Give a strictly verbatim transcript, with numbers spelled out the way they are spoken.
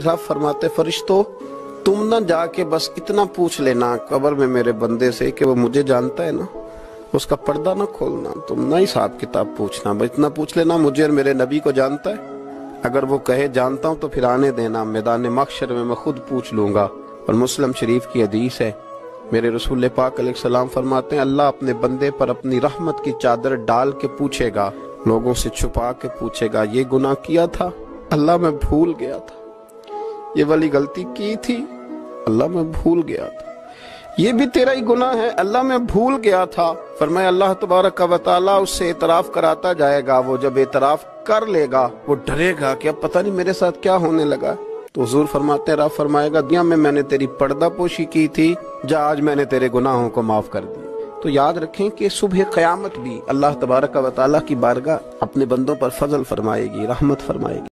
साहब फरमाते फरिश्तों तुम ना जाके बस इतना पूछ लेना कब्र में मेरे बंदे से कि वो मुझे जानता है ना, उसका पर्दा ना खोलना, तुम ना हिसाब किताब पूछना, बस इतना पूछ लेना मुझे और मेरे नबी को जानता है। अगर वो कहे जानता हूँ तो फिर आने देना, मैदान महशर में मैं खुद पूछ लूंगा। और मुस्लिम शरीफ की हदीस है, मेरे रसूल पाक अलैहिस्सलाम फरमाते हैं अल्लाह अपने बंदे पर अपनी रहमत की चादर डाल के पूछेगा, लोगों से छुपा के पूछेगा ये गुनाह किया था अल्लाह मैं भूल गया था, ये वाली गलती की थी अल्लाह मैं भूल गया था, ये भी तेरा ही गुनाह है अल्लाह मैं भूल गया था। फरमाया अल्लाह तबारक व तआला उससे इतराफ कराता जाएगा। वो जब इतराफ कर लेगा वो डरेगा कि अब पता नहीं मेरे साथ क्या होने लगा। तो हुजूर फरमाते हैं रब फरमाएगा दुनिया में मैंने तेरी पर्दा पोशी की थी, जा आज मैंने तेरे गुनाहों को माफ कर दिया। तो याद रखें कि सुबह क़यामत भी अल्लाह तबारक व तआला की बारगाह अपने बंदों पर फजल फरमाएगी, रहमत फरमाएगी।